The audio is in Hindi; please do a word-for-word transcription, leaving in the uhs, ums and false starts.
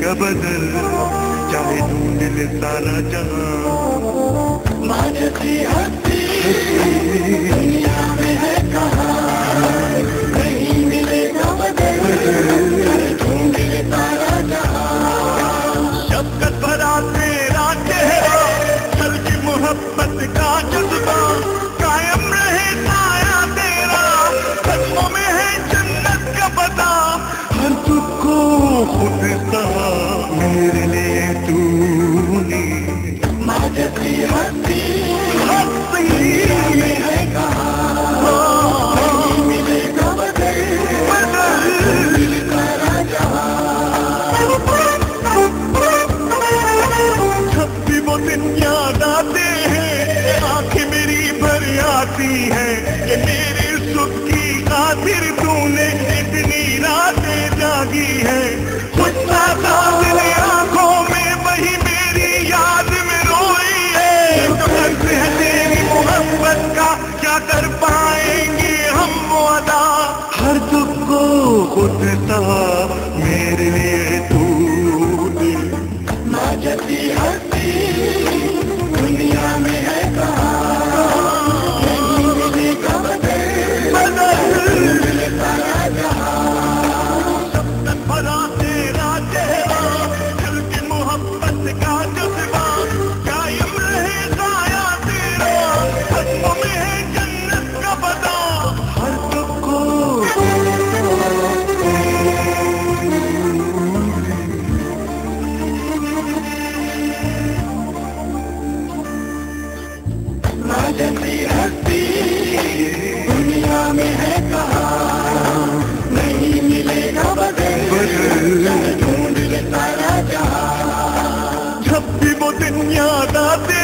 मिलेगा बदल, चाहे ढूंढ ले सारा जहां। माँ जैसी हस्ती दुनिया में है कहाँ, नहीं मिलेगा बदल, चाहे ढूंढ ले सारा जहां। शफ़क़त भरा तेरा चेहरा, चल की मोहब्बत का जज्बा, कायम रहे साया तेरा, कदमों में है जन्नत का पता। हर दुख को खुद सहा मेरे लिए तूने, माँ जैसी हस्ती दुनिया में है कहाँ, नहीं मिलेगा बदल, बदल सारा जहां। जब भी वो दिन याद आते हैं, आंखें मेरी भर आती हैं कि मेरे सुख की खातिर तूने इतनी रातें जागी है। गुस्सा था तेरी आंखों में, वही मेरी याद में रोई है। तो अर्ज़ है तेरी मोहब्बत का, क्या कर पाएंगे हम वो अदा। हर दुख को खुद सहा मेरे लिए तूने, माँ जैसी हस्ती दुनिया में है कहाँ, नहीं मिलेगा बदल, बदल सारा जहां। शफ़क़त भरा तेरा चेहरा, दिल की मोहब्बत का जज्बा, कायम रहे साया तेरा, कदमों में है जन्नत का पता। हर दुख को माँ जैसी हस्ती दुनिया में है कहाँ, नहीं मिलेगा बदल, ढूंढ ले सारा जहां। जब भी वो दिन याद आते